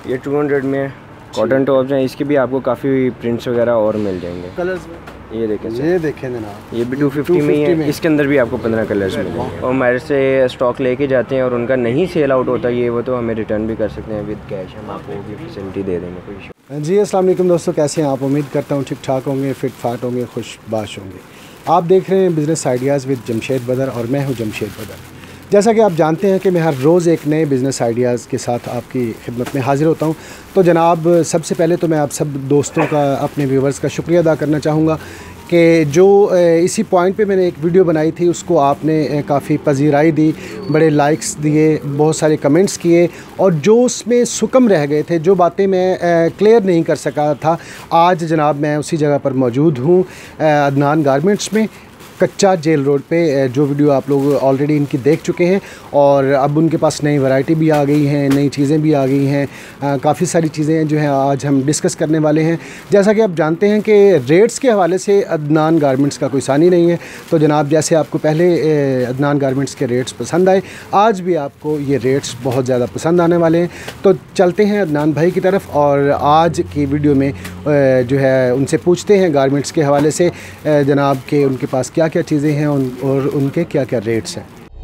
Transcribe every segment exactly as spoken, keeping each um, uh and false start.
ये two hundred में cotton tops हैं, इसके भी आपको काफ़ी प्रिंट्स वगैरह और मिल जाएंगे कलर्स। ये देखें सर, ये देखें जनाब, ये भी टू फिफ्टी में ही है। इसके अंदर भी आपको पंद्रह कलर्स मिलेंगे। और हमारे से स्टॉक लेके जाते हैं और उनका नहीं सेल आउट होता ये वो तो हमें रिटर्न भी कर सकते हैं विद कैश, हम आपको वो भी फैसिलिटी दे देंगे। कोई इशू जी। अस्सलाम वालेकुम दोस्तों, कैसे हैं आप? उम्मीद करता हूँ ठीक ठाक होंगे, फिट फाट होंगे, खुशबाश होंगे। आप देख रहे हैं बिज़नेस आइडियाज़ विद जमशेद बदर और मैं हूँ जमशेद बदर। जैसा कि आप जानते हैं कि मैं हर रोज़ एक नए बिज़नेस आइडियाज़ के साथ आपकी खिदमत में हाज़िर होता हूं। तो जनाब, सबसे पहले तो मैं आप सब दोस्तों का, अपने व्यूवर्स का शुक्रिया अदा करना चाहूँगा कि जो इसी पॉइंट पे मैंने एक वीडियो बनाई थी उसको आपने काफ़ी पजीराई दी, बड़े लाइक्स दिए, बहुत सारे कमेंट्स किए, और जो उसमें सुकम रह गए थे, जो बातें मैं क्लियर नहीं कर सका था, आज जनाब मैं उसी जगह पर मौजूद हूँ, अदनान गारमेंट्स में, कच्चा जेल रोड पे। जो वीडियो आप लोग ऑलरेडी इनकी देख चुके हैं और अब उनके पास नई वैरायटी भी आ गई हैं, नई चीज़ें भी आ गई हैं, काफ़ी सारी चीज़ें जो हैं आज हम डिस्कस करने वाले हैं। जैसा कि आप जानते हैं कि रेट्स के हवाले से अदनान गारमेंट्स का कोई सानी नहीं है। तो जनाब, जैसे आपको पहले अदनान गारमेंट्स के रेट्स पसंद आए, आज भी आपको ये रेट्स बहुत ज़्यादा पसंद आने वाले हैं। तो चलते हैं अदनान भाई की तरफ और आज की वीडियो में जो है उनसे पूछते हैं गारमेंट्स के हवाले से जनाब के उनके पास क्या क्या चीज़ें हैं उन, और उनके क्या क्या रेट्स हैं।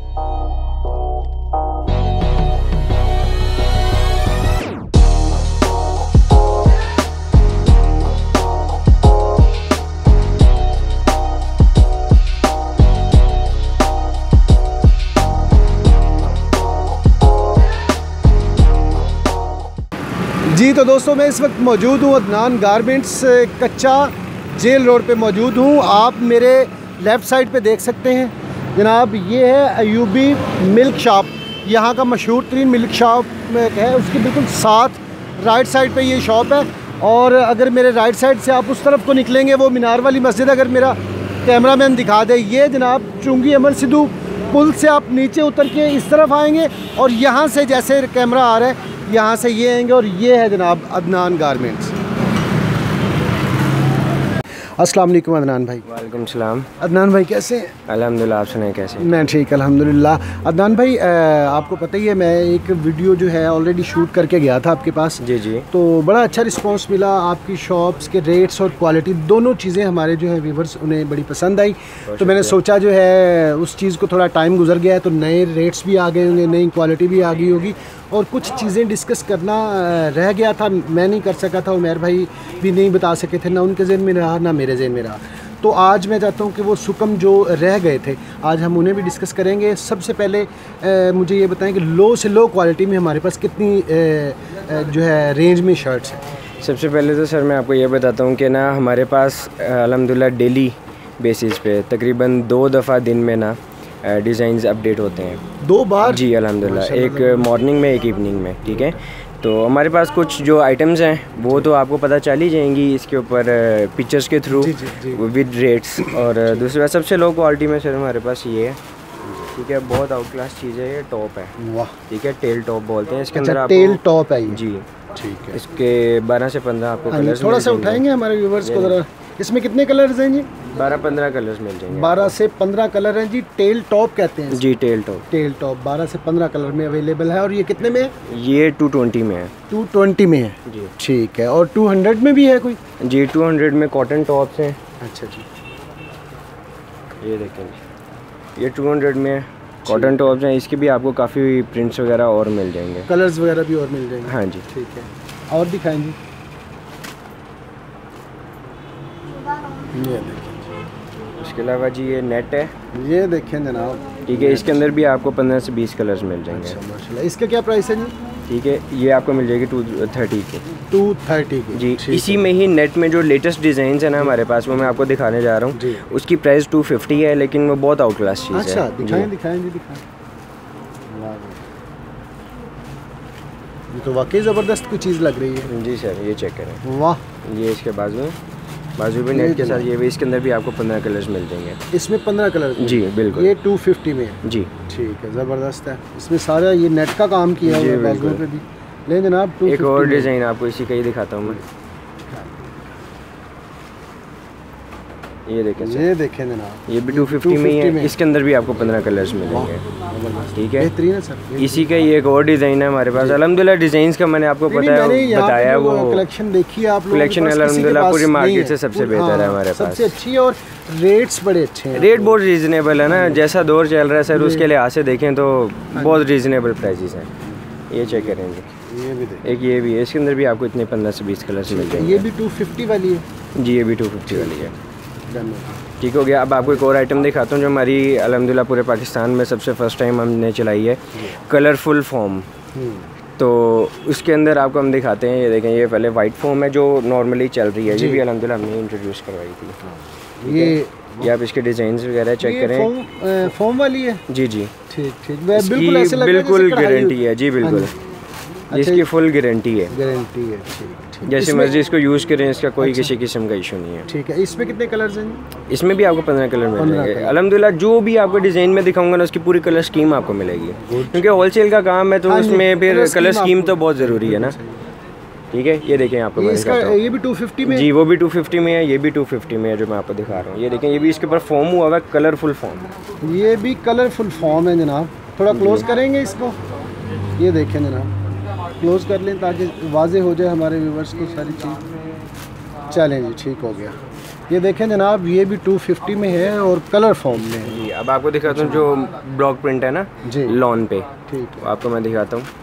जी तो दोस्तों, मैं इस वक्त मौजूद हूँ Adnan garments, Kacha jail road पे मौजूद हूँ। आप मेरे लेफ़्ट साइड पे देख सकते हैं जनाब, ये है अयूबी मिल्क शॉप, यहाँ का मशहूर तरीन मिल्क शॉप है। उसके बिल्कुल साथ राइट साइड पे ये शॉप है। और अगर मेरे राइट साइड से आप उस तरफ को निकलेंगे, वो मीनार वाली मस्जिद, अगर मेरा कैमरा मैन दिखा दे, ये जनाब चुंगी अमर सिद्धू पुल से आप नीचे उतर के इस तरफ आएंगे और यहाँ से जैसे कैमरा आ रहा है यहाँ से ये आएंगे और ये है जनाब अदनान गारमेंट्स। अस्सलाम वालेकुम अदनान भाई। वालेकुम सलाम। अदनान भाई कैसे हैं? अल्हम्दुलिल्लाह, आप सुनाएं कैसे? मैं ठीक अल्हम्दुलिल्लाह। अदनान भाई, आपको पता ही है मैं एक वीडियो जो है ऑलरेडी शूट करके गया था आपके पास। जी जी। तो बड़ा अच्छा रिस्पांस मिला, आपकी शॉप्स के रेट्स और क्वालिटी दोनों चीज़ें हमारे जो है व्यूवर्स उन्हें बड़ी पसंद आई। तो मैंने सोचा जो है उस चीज़ को थोड़ा टाइम गुजर गया है तो नए रेट्स भी आ गए होंगे, नई क्वालिटी भी आ गई होगी और कुछ चीज़ें डिस्कस करना रह गया था, मैं नहीं कर सका था, उमर भाई भी नहीं बता सके थे, ना उनके जहन में रहा ना मेरे जहन में रहा। तो आज मैं चाहता हूँ कि वो सुकम जो रह गए थे आज हम उन्हें भी डिस्कस करेंगे। सबसे पहले ए, मुझे ये बताएं कि लो से लो क्वालिटी में हमारे पास कितनी ए, ए, जो है रेंज में शर्ट्स हैं। सबसे पहले तो सर मैं आपको ये बताता हूँ कि ना हमारे पास अल्हम्दुलिल्लाह डेली बेसिस पे तकरीबन दो दफ़ा दिन में ना डिज़ाइंस अपडेट होते हैं। दो बार? जी अल्हम्दुलिल्लाह, एक मॉर्निंग में एक इवनिंग में, ठीक है। तो हमारे पास कुछ जो आइटम्स हैं वो तो आपको पता चल ही जाएंगी इसके ऊपर पिक्चर्स के थ्रू विद रेट्स। और दूसरी बात सबसे लो क्वालिटी में सर हमारे पास ये है, ठीक है, बहुत आउट क्लास चीज़ है, ये टॉप है। वाह, ठीक है, टेल टॉप बोलते हैं इसके अंदर। अच्छा, टेल टॉप है जी, ठीक है। इसके बारह से पंद्रह आपको कलर्स थोड़ा सा उठाएंगे हमारे व्यूवर्स को ज़रा। इसमें कितने कलर्स हैं जी? बारह पंद्रह कलर्स मिल जाएंगे। बारह से पंद्रह कलर हैं जी। टेल टॉप कहते हैं जी, टेल टॉप। टेल टॉप बारह से पंद्रह कलर में अवेलेबल है। और ये कितने में है? ये टू ट्वेंटी में है। टू ट्वेंटी में है जी, ठीक है। और टू हंड्रेड में भी है कोई? जी, टू हंड्रेड में कॉटन टॉप्स हैं। अच्छा जी, ये देखें, ये टू हंड्रेड में कॉटन टॉप्स हैं, इसके भी आपको काफ़ी प्रिंट्स वगैरह और मिल जाएंगे, कलर्स वगैरह भी और मिल जाएंगे। हाँ जी, ठीक है। और दिखाएंगे, ये देखें। इसके अलावा जी ये नेट है, ये देखें जनाब, ठीक है, इसके अंदर भी आपको पंद्रह से बीस कलर्स मिल जाएंगे। अच्छा माशाल्लाह। इसका क्या प्राइस है जी? ठीक है, ये आपको मिल जाएगी टू थर्टी के। टू थर्टी के जी। इसी में ही नेट में जो लेटेस्ट डिज़ाइन है ना हमारे पास, वो मैं आपको दिखाने जा रहा हूँ। उसकी प्राइस टू फिफ्टी है, लेकिन वो बहुत आउट क्लास चीज़ है। अच्छा, दिखाएं दिखाएं जी, दिखाएं। ये तो वाकई ज़बरदस्त कोई चीज़ लग रही है। जी सर, ये चेक करें। वाह, ये इसके बाजू बाजू भी नेट के साथ ये भी, इसके अंदर भी आपको पंद्रह कलर्स मिल जाएंगे। इसमें पंद्रह कलर? जी बिल्कुल। ये टू फिफ्टी में है जी, ठीक है, ज़बरदस्त है। इसमें सारा ये नेट का काम किया हुआ है बाजुओं पे भी। ले जनाब, एक और डिज़ाइन आपको इसी का ही दिखाता हूँ मैं। ये देखें सर, ये देखें जनाब, ये भी टू फिफ्टी में ही है। इसके अंदर भी आपको पंद्रह कलर्स मिलेंगे, ठीक है। बेहतरीन है सर। इसी का ये एक और डिज़ाइन है हमारे पास। अल्हम्दुलिल्लाह डिज़ाइंस का मैंने आपको पता है बताया, वो कलेक्शन देखिए आप लोग, कलेक्शन अल्हम्दुलिल्लाह पूरी मार्केट से सबसे बेहतर है हमारे पास, सबसे अच्छी है और रेट्स बड़े अच्छे हैं। रेट बहुत रीज़नेबल है ना, जैसा दौर चल रहा है सर उसके लिहाज से देखें तो बहुत रीज़नेबल प्राइसेस हैं। ये चेक करेंगे, ये भी देखें, एक ये भी है, इसके अंदर भी आपको इतने पंद्रह से बीस कलर्स मिल जाएंगे। ये भी टू फिफ्टी वाली है जी, ये भी टू फिफ्टी वाली है। ठीक हो गया। अब आपको एक और आइटम दिखाता हूँ जो हमारी अल्हम्दुलिल्लाह पूरे पाकिस्तान में सबसे फ़र्स्ट टाइम हमने चलाई है, कलरफुल फॉर्म। तो उसके अंदर आपको हम दिखाते हैं, ये देखें, ये पहले वाइट फॉर्म है जो नॉर्मली चल रही है, ये भी अल्हम्दुलिल्लाह हमने इंट्रोड्यूस करवाई थी। ये ये आप इसके डिज़ाइंस वगैरह चेक करें, फॉर्म वाली है। जी जी, ठीक ठीक, बिल्कुल ऐसे लग रहा है बिल्कुल गारंटी है जी, बिल्कुल इसकी फुल गारंटी है, गारंटी है। ठीक, जैसे मर्जी इसको यूज़ करें, इसका कोई किसी किस्म का इशू नहीं है। ठीक है। इसमें कितने कलर्स हैं? इसमें भी आपको पंद्रह कलर मिल जाएंगे अल्हम्दुलिल्लाह। जो भी आपको डिज़ाइन में दिखाऊंगा ना उसकी पूरी कलर स्कीम आपको मिलेगी, क्योंकि होलसेल का काम है तो उसमें फिर कलर स्कीम तो बहुत ज़रूरी है ना। ठीक है, ये देखें आपको मैं इसका, ये भी टू फिफ्टी में जी, वो भी टू फिफ्टी में है, ये भी टू फिफ्टी में है जो मैं आपको दिखा रहा हूँ। ये देखें, ये भी इसके ऊपर फॉर्म हुआ हुआ है, कलरफुल फॉर्म। ये भी कलरफुल फॉर्म है जनाब। थोड़ा क्लोज करेंगे इसको, ये देखें जनाब, क्लोज कर लें ताकि वाजे हो जाए हमारे व्यूवर्स को सारी चीज़। चलें जी, ठीक हो गया। ये देखें जनाब, ये भी टू फिफ्टी में है और कलर फॉर्म में है जी। अब आपको दिखाता हूँ जो ब्लॉक प्रिंट है ना जी, लॉन पे, ठीक है, आपको मैं दिखाता हूँ।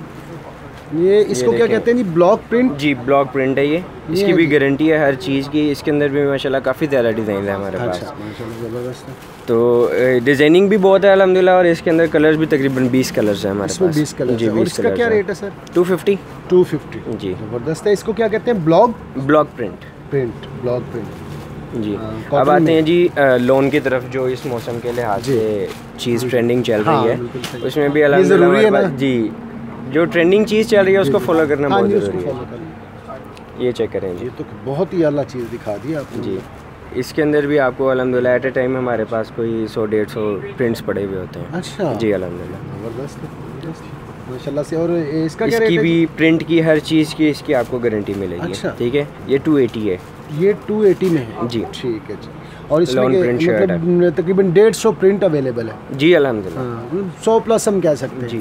ये इसको ये क्या कहते हैं जी? Block print. जी, ब्लॉक प्रिंट है ये, इसकी भी गारंटी है हर चीज़ की। इसके अंदर भी माशाल्लाह काफ़ी ज़्यादा डिज़ाइन है हमारे पास, ज़बरदस्त है। तो डिज़ाइनिंग भी बहुत है अल्हम्दुलिल्लाह, और इसके अंदर कलर्स भी तकरीबन बीस कलर्स हैं हमारे पास। बीस कलर जी, और इसका क्या रेट है sir? Two fifty. Two fifty जी, ज़बरदस्त है। इसको क्या कहते हैं? Block block print. Print, block print जी। अब आते हैं जी लोन की तरफ, जो इस मौसम के लिहाज से चीज़ ट्रेंडिंग चल रही है, उसमें भी अल्हम्दुलिल्लाह जी जो ट्रेंडिंग चीज़ चल रही है उसको फॉलो करना बहुत ज़रूरी है। ये चेक करें जी, ये तो बहुत ही आला चीज़ दिखा दी आपने जी। इसके अंदर भी आपको अल्हम्दुलिल्लाह एट ए टाइम हमारे पास कोई सौ डेढ़ सौ प्रिंट्स पड़े हुए होते हैं। अच्छा जी, अल्हम्दुलिल्लाह ज़बरदस्त माशाल्लाह से। और इसका क्या रेट इसकी है? भी प्रिंट की हर चीज़ की इसकी आपको गारंटी मिलेगी। अच्छा। ठीक है, ये टू एटी है। ये टू एटी में है जी, ठीक है जी। और इसमें लॉन प्रिंट शर्ट है, मतलब तकरीबन डेढ़ सौ प्रिंट अवेलेबल है जी अल्हम्दुलिल्लाह। सौ प्लस हम कह सकते हैं जी,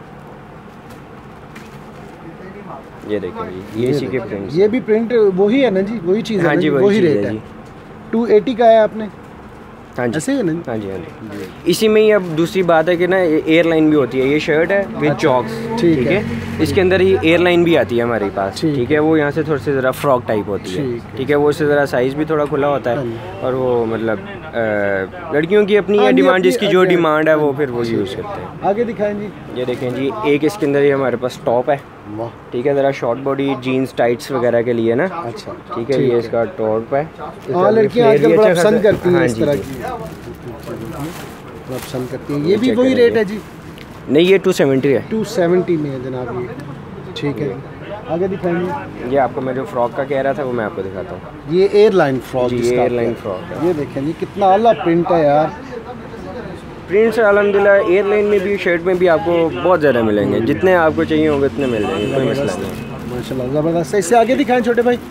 ये देखिए जी, ये इसी के प्रिंट्स। ये भी प्रिंट वही है ना जी? वही चीज़ है हाँ ना जी, जी? वही वही चीज़ रेट है है। जी। टू एटी का है आपने? हाँ जी, ऐसे ही है ना जी? हाँ जी, हाँ जी। इसी में ही अब दूसरी बात है कि ना एयरलाइन भी होती है। ये शर्ट है विद चॉक्स, ठीक ठीक है। है। इसके अंदर ही एयरलाइन भी आती है हमारे पास, ठीक ठीक है। वो यहाँ से थोड़ी सी ज़रा फ्रॉक टाइप होती है, ठीक है। ठीक है। वो इससे ज़रा साइज़ भी थोड़ा खुला होता है, और वो मतलब अ, लड़कियों की अपनी हाँ जी, डिमांड, अपनी- जिसकी जो डिमांड है वो फिर वो यूज़ करते हैं। आगे दिखाएं जी। ये देखें जी, एक इसके अंदर ये हमारे पास टॉप है, वाह, ठीक है। ज़रा शॉर्ट बॉडी जीन्स टाइट्स वगैरह के लिए ना, अच्छा ठीक है। ये इसका टॉप है। हाँ, लड़कियाँ आजकल बड़ा पसंद करती हैं हाँ इस जी, तरह जी। की, बड़ा पसंद करती हैं। ये भी वही रेट है जी? नहीं, ये टू सेवेंटी है। टू सेवेंटी में है जनाब ये, ठीक है। आगे दिखाएंगे। ये आपको मैं जो फ्रॉक का कह रहा था वो मैं आपको दिखाता हूँ। ये एयरलाइन फ्रॉक जी, जिसका एयरलाइन आपका- फ्रॉक है। ये देखें जी, कितना आला प्रिंट है यार। प्रिंट्स अल्हम्दुलिल्लाह एयरलाइन में भी, शर्ट में भी आपको बहुत ज़्यादा मिलेंगे, जितने आपको चाहिए होंगे उतने मिल जाएंगे, कोई मसला नहीं है। माशाल्लाह ज़बरदस्त है। इससे आगे दिखाएं छोटे भाई।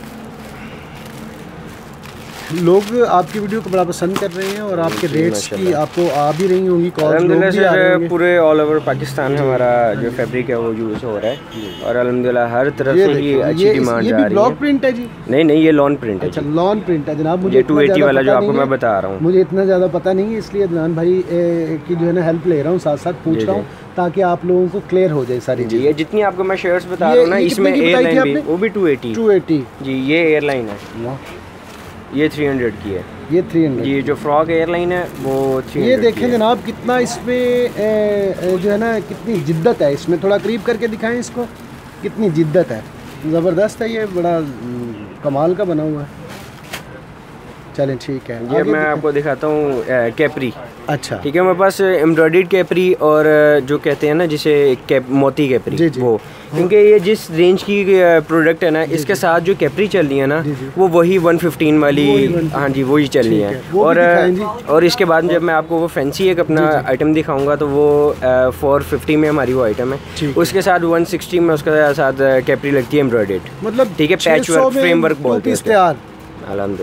लोग आपकी वीडियो को बड़ा पसंद कर रहे हैं और आपके रेट्स की आपको आ भी रही होंगी कॉल। अल्हम्दुलिल्लाह सर, पूरे ऑल ओवर पाकिस्तान में हमारा जो फैब्रिक है वो यूज़ हो रहा है, और अल्हम्दुलिल्लाह हर तरफ से ही अच्छी डिमांड जा रही है। ब्लॉक प्रिंट है जी? नहीं नहीं, ये लॉन प्रिंट है। अच्छा, लॉन प्रिंट है जनाब। मुझे ये टू एटी वाला जो आपको मैं बता रहा हूँ, मुझे इतना ज़्यादा पता नहीं है, इसलिए अदनान भाई ए, की जो है ना हेल्प ले रहा हूँ, साथ साथ पूछ रहा हूँ ताकि आप लोगों को क्लियर हो जाए सारी जी। ये जितनी आपको मैं शर्ट्स बता रहा हूँ ना, इसमें एयरलाइन भी, वो भी टू एटी। टू एटी जी, ये एयरलाइन है, ये थ्री हंड्रेड की है। ये थ्री हंड्रेड जी, जो फ्रॉक एयरलाइन है वो थ्री ये देखें जनाब, कितना इसमें ए, ए, जो है ना कितनी जिद्दत है इसमें। थोड़ा करीब करके दिखाएं इसको, कितनी जिद्दत है। ज़बरदस्त है, ये बड़ा कमाल का बना हुआ है। चलें ठीक है, ये मैं आपको दिखाता हूँ कैपरी। अच्छा, ठीक है, मेरे पास एम्ब्रॉयडर्ड कैपरी और जो कहते हैं ना जिसे कैप, मोती कैपरी, जी, जी। वो, क्योंकि ये जिस रेंज की प्रोडक्ट है ना, इसके साथ जो कैपरी चल रही है ना, वो वही वन फिफ्टीन वाली, हाँ जी, वही चल रही है। और और इसके बाद जब मैं आपको वो फैंसी एक अपना आइटम दिखाऊंगा तो वो फोर फिफ्टी में हमारी वो आइटम है, उसके साथ वन सिक्सटी में उसके साथ कैपरी लगती है एम्ब्रॉयडर्ड, मतलब ठीक है। पैच वर्क फ्रेम वर्क बोलते हैं। अल्हम्दुलिल्लाह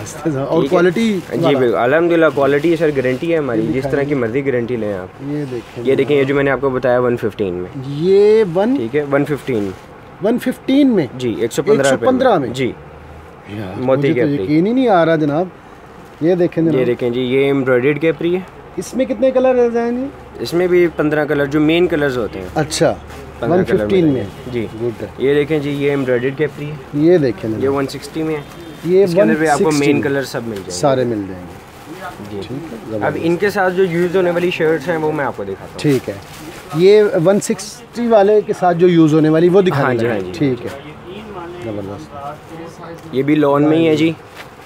और क्वालिटी जी बिल्कुल अल्हम्दुलिल्लाह क्वालिटी सर गारंटी है हमारी, जिस तरह की मर्जी गारंटी लें आप। ये देखें ये देखें, ये जो मैंने आपको बताया वन फिफ्टीन में, ये वन ठीक है वन फिफ्टीन वन फिफ्टीन में जी, एक सौ पंद्रह में जी, मोती तो यकीन ही नहीं आ रहा जनाब। ये देखें जनाब, ये देखें जी, ये एम्ब्रॉयडर्ड कैपरी है। इसमें कितने कलर रह जाएंगे? इसमें भी पंद्रह कलर जो मेन कलर्स होते हैं। अच्छा वन फिफ्टीन में जी, गुड। ये देखें जी, ये एम्ब्रॉयडर्ड कैपरी है। ये देखें ये वन सिक्सटी में है। ये इसके अंदर भी आपको मेन कलर सब मिल जाएंगे, सारे मिल जाएंगे जी। अब इनके साथ जो यूज़ होने वाली शर्ट्स हैं वो मैं आपको दिखाता हूँ। ठीक है, ये वन सिक्सटी वाले के साथ जो यूज़ होने वाली वो दिखा। हाँ जी, हाँ जी, ठीक है, ज़बरदस्त। ये भी लॉन में ही है जी।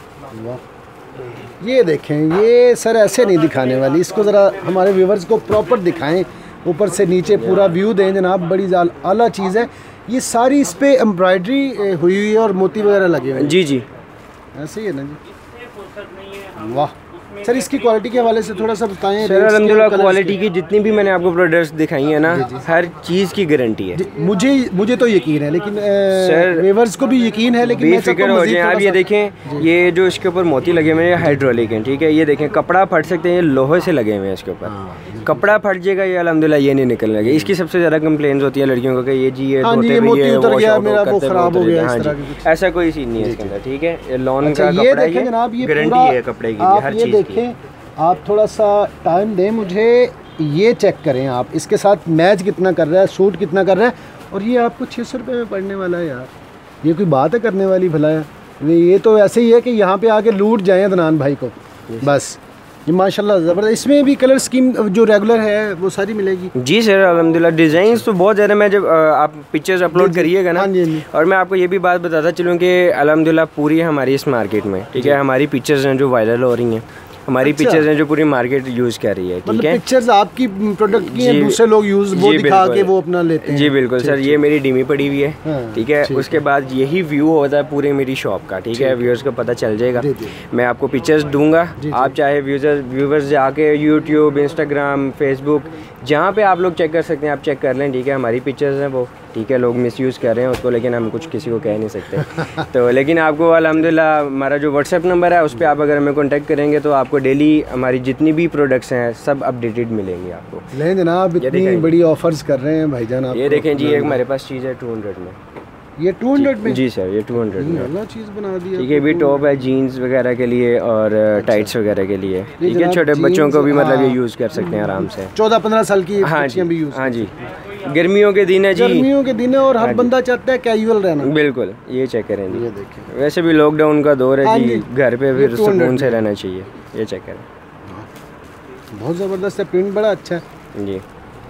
ये देखें, ये सर ऐसे नहीं दिखाने वाली, इसको ज़रा हमारे व्यूवर्स को प्रॉपर दिखाएं, ऊपर से नीचे पूरा व्यू दें जनाब। बड़ी आला चीज़ है ये, सारी इस पे एम्ब्रॉयडरी हुई हुई है और मोती वगैरह लगे हुए हैं। जी जी, ऐसे ही है ना जी। वाह सर, इसकी क्वालिटी के हवाले से थोड़ा सा बताएं। सर अल्हम्दुलिल्लाह क्वालिटी की जितनी भी मैंने आपको प्रोडक्ट्स दिखाई है ना, हर चीज़ की गारंटी है। मुझे मुझे तो यकीन है, लेकिन सर व्यूअर्स को भी यकीन है, लेकिन बेफिक्र हो जाए आप। ये देखें, ये जो इसके ऊपर मोती लगे हुए हैं हाइड्रोलिक हैं, ठीक है। ये देखें, कपड़ा फट सकते हैं, ये लोहे से लगे हुए हैं इसके ऊपर। कपड़ा फट जाएगा ये अल्हम्दुलिल्लाह ये नहीं निकल लगे। इसकी सबसे ज़्यादा कंप्लेंट्स होती है लड़कियों को कि ये जी ये धोते हुए ये वॉश आउट करते खराब हो गया। हाँ जी, ऐसा कोई सीन नहीं है इसके अंदर, ठीक है। ये लॉन का कपड़ा है, गारंटी है कपड़े की हर चीज़ की। आप थोड़ा सा टाइम दें मुझे, ये चेक करें आप, इसके साथ मैच कितना कर रहा है, सूट कितना कर रहा है। और ये आपको छः सौ रुपये में पड़ने वाला है यार, ये कोई बात है करने वाली भला है। ये तो ऐसे ही है कि यहाँ पे आके लूट जाएं अदनान भाई को बस। ये माशाल्लाह ज़बरदस्त। इसमें भी कलर स्कीम जो रेगुलर है वो सारी मिलेगी जी सर अल्हम्दुलिल्लाह। डिज़ाइंस तो बहुत ज़्यादा, मैं जब आप पिक्चर्स अपलोड करिएगा ना, और मैं आपको ये भी बात बताता चलूँ कि अल्हम्दुलिल्लाह पूरी हमारी इस मार्केट में, ठीक है, हमारी पिक्चर्स हैं जो वायरल हो रही हैं, हमारी अच्छा। पिक्चर्स हैं जो पूरी मार्केट यूज़ कर रही है, ठीक है। पिक्चर्स आपकी प्रोडक्ट की हैं, दूसरे लोग यूज़ वो दिखा के वो अपना लेते हैं। जी बिल्कुल सर, ये मेरी डीमी पड़ी हुई है, ठीक है। उसके बाद यही व्यू होता है पूरे मेरी शॉप का, ठीक है। व्यूअर्स को पता चल जाएगा, मैं आपको पिक्चर्स दूंगा। आप चाहे व्यूअर्स व्यूअर्स जाके यूट्यूब, इंस्टाग्राम, फेसबुक, जहाँ पे आप लोग चेक कर सकते हैं आप चेक कर लें, ठीक है। हमारी पिक्चर्स हैं वो, ठीक है। लोग मिसयूज़ कर रहे हैं उसको, लेकिन हम कुछ किसी को कह नहीं सकते। तो लेकिन आपको अल्हम्दुलिल्लाह हमारा जो व्हाट्सएप नंबर है उस पर आप अगर हमें कॉन्टैक्ट करेंगे तो आपको डेली हमारी जितनी भी प्रोडक्ट्स हैं सब अपडेटेड मिलेंगे आपको। ले जनाब, इतनी बड़ी ऑफर्स कर रहे हैं भाईजान आप। ये देखें जी, एक हमारे पास चीज़ है टू हंड्रेड में। ये टू हंड्रेड में? जी सर, ये टू हंड्रेड में अल्लाह चीज़ बना दी, ठीक है। भी टॉप है जीन्स वगैरह के लिए और टाइट्स वगैरह के लिए, ठीक है। छोटे बच्चों को भी मतलब ये यूज़ कर सकते हैं आराम से, चौदह पंद्रह साल की हाँ जी भी यूज़। हाँ जी, गर्मियों के दिन है जी, गर्मियों के दिन है और हर बंदा चाहता है कैजुअल रहना। बिल्कुल, ये चेक करें जी, ये देखिए। वैसे भी लॉकडाउन का दौर है जी, घर पे फिर सुकून से रहना चाहिए। ये चेक करें, बहुत ज़बरदस्त है, प्रिंट बड़ा अच्छा है जी।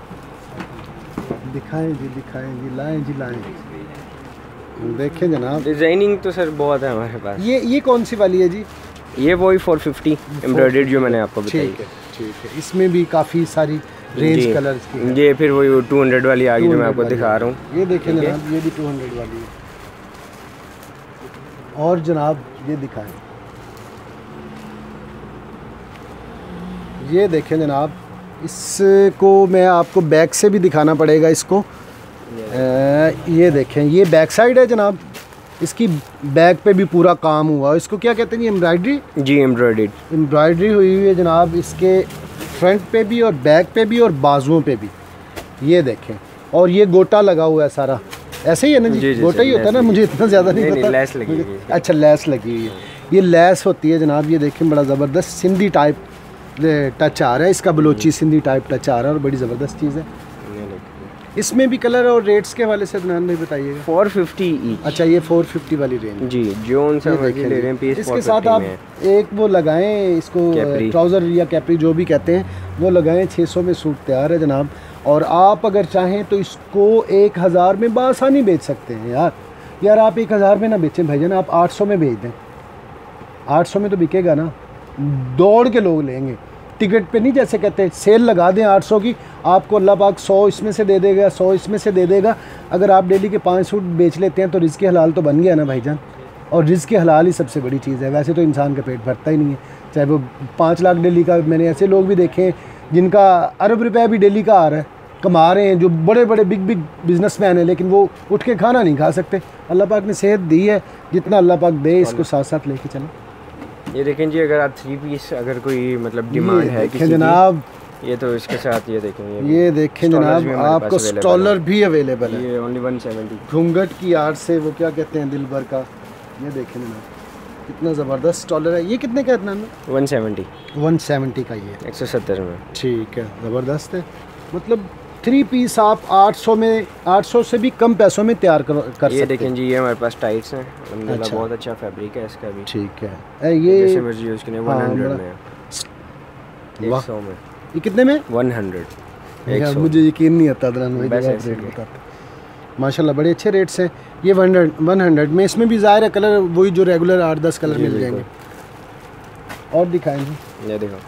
दिखाएं जी, दिखाएं जी, लाएं जी, लाएं। देखें जनाब, डिज़ाइनिंग तो सर बहुत है हमारे पास। ये ये कौन सी वाली है जी? ये वही फोर फिफ्टी एम्ब्रॉयडर्ड जो मैंने आपको बताई। ठीक है, ठीक है। इसमें भी काफ़ी सारी रेंज कलर्स की। ये फिर वही टू हंड्रेड वाली आ गई जो मैं आपको दिखा रहा हूँ। ये देखें जनाब, ये भी टू हंड्रेड वाली है। और जनाब ये दिखाएं, ये देखें जनाब, इसको मैं आपको बैक से भी दिखाना पड़ेगा इसको। आ, ये देखें, ये बैक साइड है जनाब, इसकी बैक पे भी पूरा काम हुआ। इसको क्या कहते हैं? एम्ब्रॉयडरी जी, एम्ब्रॉयडर्ड एम्ब्रॉयडरी हुई हुई है जनाब, इसके फ्रंट पे भी और बैक पे भी और बाजुओं पे भी। ये देखें, और ये गोटा लगा हुआ है सारा, ऐसे ही है ना जी, जी, जी गोटा ही होता है ना, मुझे इतना ज़्यादा नहीं पता। लैस लगी हुई है। अच्छा, लैस लगी हुई है, ये लैस होती है जनाब। ये देखें, बड़ा ज़बरदस्त सिंधी टाइप टच आ रहा है इसका, बलोची सिंधी टाइप टच आ रहा है और बड़ी ज़बरदस्त चीज़ है। इसमें भी कलर और रेट्स के हवाले से अदनान भाई बताइए। Four fifty each. अच्छा, ये फोर फिफ्टी वाली रेंज जी, जोन सा ले रहे हैं पीस। इसके साथ आप एक वो लगाएं, इसको ट्राउज़र या कैपरी जो भी कहते हैं वो लगाएं। छः सौ में सूट तैयार है जनाब। और आप अगर चाहें तो इसको एक हज़ार में बासानी बेच सकते हैं यार। यार आप एक हज़ार में ना बेचें भाईजान, आप आठ सौ में बेच दें। आठ सौ में तो बिकेगा ना, दौड़ के लोग लेंगे। टिकट पे नहीं, जैसे कहते हैं सेल लगा दें आठ सौ की, आपको अल्लाह पाक सौ इसमें से दे देगा, सौ इसमें से दे देगा। अगर आप डेली के पाँच सूट बेच लेते हैं तो रिज़्क़ हलाल तो बन गया ना भाईजान। और रिज़्क़ हलाल ही सबसे बड़ी चीज़ है। वैसे तो इंसान का पेट भरता ही नहीं है, चाहे वो पाँच लाख डेली का। मैंने ऐसे लोग भी देखे हैं जिनका अरब रुपया भी डेली का आ रहा है, कमा रहे हैं, जो बड़े बड़े बिग बिग बिजनेसमैन हैं, लेकिन वो उठ के खाना नहीं खा सकते। अल्लाह पाक ने सेहत दी है, जितना अल्लाह पाक दे इसको साथ साथ लेके चलें। ये देखें जी, अगर आप थ्री पीस अगर कोई मतलब डिमांड है देखें जनाब, ये तो इसके साथ ये देखें, ये, ये देखें जनाब, आपको स्टॉलर भी अवेलेबल है। ये ओनली वन सेवेंटी। घूंघट की आर्ट से वो क्या कहते हैं दिल भर का, ये देखें जनाब कितना ज़बरदस्त स्टॉलर है। ये कितने का इतना में? One seventy. वन सेवेंटी का ये एक सौ सत्तर में। ठीक है, ज़बरदस्त है। मतलब थ्री पीस आप आठ सौ में, आठ सौ से भी कम पैसों में तैयार कर, कर ये सकते देखें जी, ये हमारे पास टाइट्स हैं, अच्छा। बहुत अच्छा फैब्रिक है इसका भी। ठीक है, ये जैसे मर्जी यूज़ करें। वन हंड्रेड में, एक सौ में। ये कितने में? One hundred. मुझे यकीन नहीं आता अदनान भाई जब आप रेट बताते। माशाल्लाह बड़े अच्छे रेट्स हैं। ये वन हंड्रेड वन हंड्रेड में, इसमें भी ज़ाहिर है कलर वही जो रेगुलर आठ दस कलर मिल जाएंगे। और दिखाएंगे, ये देखो,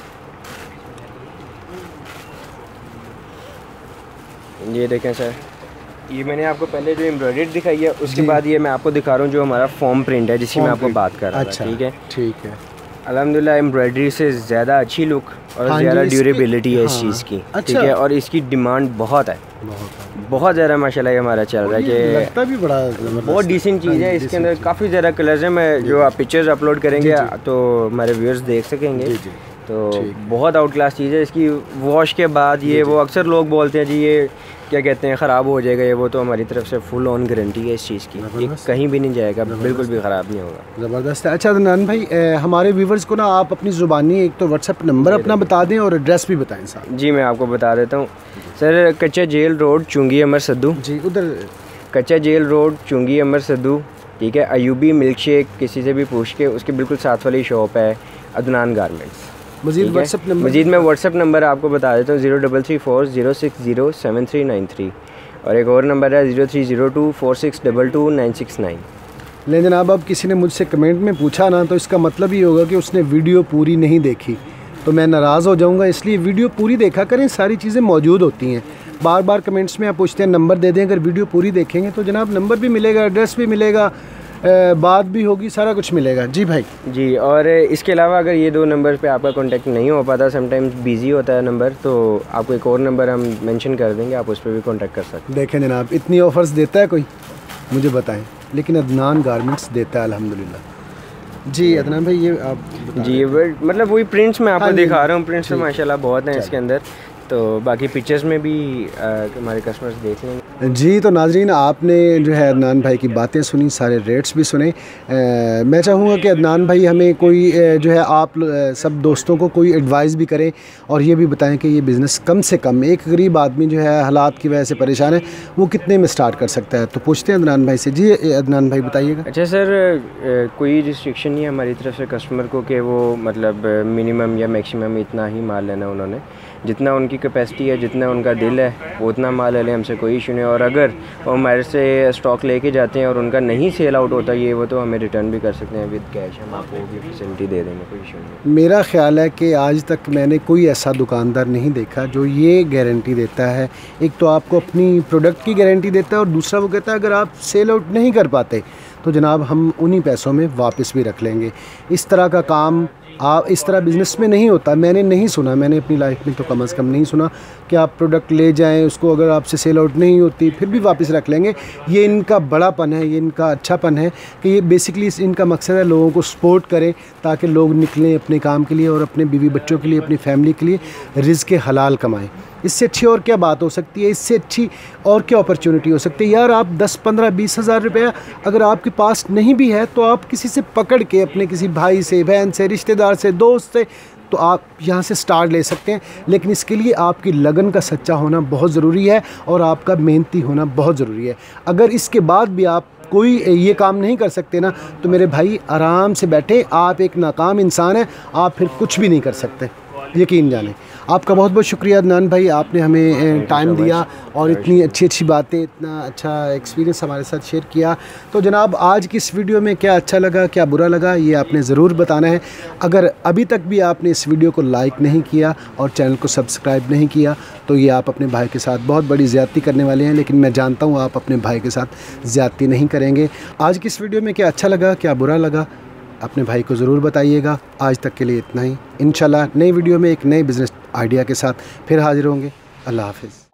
ये देखें सर, ये मैंने आपको पहले जो एम्ब्रॉयडरी दिखाई है, उसके बाद ये मैं आपको दिखा रहा हूँ जो हमारा फॉर्म प्रिंट है, जिसकी मैं आपको बात कर रहा था। ठीक है, ठीक है। अल्हम्दुलिल्लाह एम्ब्रॉयडरी से ज़्यादा अच्छी लुक और हाँ ज़्यादा ड्यूरेबिलिटी है इस हाँ, चीज़ की। अच्छा। ठीक है, और इसकी डिमांड बहुत है, बहुत ज़्यादा माशाल्लाह ये हमारा चल रहा है कि लगता भी बड़ा बहुत डिसेंट चीज़ है। इसके अंदर काफ़ी ज़्यादा कलर्स हैं। मैं जो आप पिक्चर्स अपलोड करेंगे तो हमारे व्यूअर्स देख सकेंगे। तो बहुत आउट क्लास चीज़ है। इसकी वॉश के बाद ये वो अक्सर लोग बोलते हैं जी ये क्या कहते हैं ख़राब हो जाएगा ये वो, तो हमारी तरफ से फुल ऑन गारंटी है इस चीज़ की, ये कहीं भी नहीं जाएगा, बिल्कुल भी ख़राब नहीं होगा। ज़बरदस्त है। अच्छा अदनान भाई, ए, हमारे व्यूवर्स को ना आप अपनी ज़ुबानी एक तो व्हाट्सएप नंबर अपना बता दें और एड्रेस भी बताएं साहब। जी मैं आपको बता देता हूँ सर, कच्चा जेल रोड चुंगी अमर सद्दू। जी उधर कच्चा जेल रोड चुंगी अमर सद्दू। ठीक है, अयूबी मिल्क शेक, किसी से भी पूछ के उसके बिल्कुल साथ वाली शॉप है अदनान गारमेंट्स। मजीद व्हाट्सएप नंबर मजीद मैं व्हाट्सएप नंबर आपको बता देता हूँ, zero double three four zero six zero seven three nine three, और एक और नंबर है zero three zero two four six double two nine six nine. ले जनाब, अब किसी ने मुझसे कमेंट में पूछा ना तो इसका मतलब ये होगा कि उसने वीडियो पूरी नहीं देखी, तो मैं नाराज़ हो जाऊँगा। इसलिए वीडियो पूरी देखा करें, सारी चीज़ें मौजूद होती हैं। बार बार कमेंट्स में आप पूछते हैं नंबर दे दें, अगर वीडियो पूरी देखेंगे तो जनाब नंबर भी मिलेगा, एड्रेस भी मिलेगा, बात भी होगी, सारा कुछ मिलेगा। जी भाई जी, और इसके अलावा अगर ये दो नंबर पे आपका कांटेक्ट नहीं हो पाता, समटाइम्स बिजी होता है नंबर, तो आपको एक और नंबर हम मेंशन कर देंगे, आप उस पर भी कांटेक्ट कर सकते हैं। देखें जनाब, इतनी ऑफ़र्स देता है कोई, मुझे बताएं, लेकिन अदनान गारमेंट्स देता है अल्हम्दुलिल्लाह। जी अदनान भाई, ये आप जी मतलब वही प्रिंट्स में आपको दिखा रहा हूँ, प्रिंट्स में माशाल्लाह बहुत हैं इसके अंदर, तो बाकी पिक्चर्स में भी आ, हमारे कस्टमर्स देख लेंगे। जी तो नाजरीन, आपने जो है अदनान भाई की बातें सुनी, सारे रेट्स भी सुने। आ, मैं चाहूँगा कि अदनान भाई हमें कोई जो है आप सब दोस्तों को कोई एडवाइस भी करें और ये भी बताएं कि ये बिज़नेस कम से कम एक गरीब आदमी जो है हालात की वजह से परेशान है, वो कितने में स्टार्ट कर सकता है। तो पूछते हैं अदनान भाई से। जी अदनान भाई बताइएगा। अच्छा सर, कोई रिस्ट्रिक्शन नहीं है हमारी तरफ से कस्टमर को कि वो मतलब मिनिमम या मैक्सिमम इतना ही माल लेना, उन्होंने जितना उनकी कैपेसिटी है, जितना उनका दिल है वो उतना माल ले लें, हमसे कोई इशू नहीं। और अगर वो हमारे से स्टॉक लेके जाते हैं और उनका नहीं सेल आउट होता ये वो, तो हमें रिटर्न भी कर सकते हैं विद कैश, हम आपको वो भी फैसिलिटी दे देंगे, कोई इशू नहीं। मेरा ख्याल है कि आज तक मैंने कोई ऐसा दुकानदार नहीं देखा जो ये गारंटी देता है, एक तो आपको अपनी प्रोडक्ट की गारंटी देता है और दूसरा वो कहता है अगर आप सेल आउट नहीं कर पाते तो जनाब हम उन्हीं पैसों में वापस भी रख लेंगे। इस तरह का काम आप इस तरह बिज़नेस में नहीं होता, मैंने नहीं सुना, मैंने अपनी लाइफ में तो कम अज़ कम नहीं सुना कि आप प्रोडक्ट ले जाएं, उसको अगर आपसे सेल आउट नहीं होती फिर भी वापस रख लेंगे। ये इनका बड़ापन है, ये इनका अच्छापन है कि ये बेसिकली इनका मकसद है लोगों को सपोर्ट करें ताकि लोग निकलें अपने काम के लिए और अपने बीवी बच्चों के लिए, अपनी फैमिली के लिए रिज़्क़ हलाल कमाएं। इससे अच्छी और क्या बात हो सकती है, इससे अच्छी और क्या अपॉर्चुनिटी हो सकती है। यार आप दस पंद्रह बीस हज़ार रुपया अगर आपके पास नहीं भी है तो आप किसी से पकड़ के, अपने किसी भाई से, बहन से, रिश्तेदार से, दोस्त से, तो आप यहाँ से स्टार्ट ले सकते हैं। लेकिन इसके लिए आपकी लगन का सच्चा होना बहुत ज़रूरी है और आपका मेहनती होना बहुत ज़रूरी है। अगर इसके बाद भी आप कोई ये काम नहीं कर सकते ना, तो मेरे भाई आराम से बैठे, आप एक नाकाम इंसान हैं, आप फिर कुछ भी नहीं कर सकते, यकीन जाने। आपका बहुत बहुत शुक्रिया अदनान भाई, आपने हमें टाइम दिया और इतनी अच्छी अच्छी बातें, इतना अच्छा एक्सपीरियंस हमारे साथ शेयर किया। तो जनाब आज की इस वीडियो में क्या अच्छा लगा, क्या बुरा लगा, ये आपने ज़रूर बताना है। अगर अभी तक भी आपने इस वीडियो को लाइक नहीं किया और चैनल को सब्सक्राइब नहीं किया तो ये आप अपने भाई के साथ बहुत बड़ी ज़्यादती करने वाले हैं, लेकिन मैं जानता हूँ आप अपने भाई के साथ ज़्यादती नहीं करेंगे। आज की इस वीडियो में क्या अच्छा लगा, क्या बुरा लगा, अपने भाई को ज़रूर बताइएगा। आज तक के लिए इतना ही। इंशाल्लाह नई वीडियो में एक नए बिज़नेस आइडिया के साथ फिर हाजिर होंगे। अल्लाह हाफ़िज़।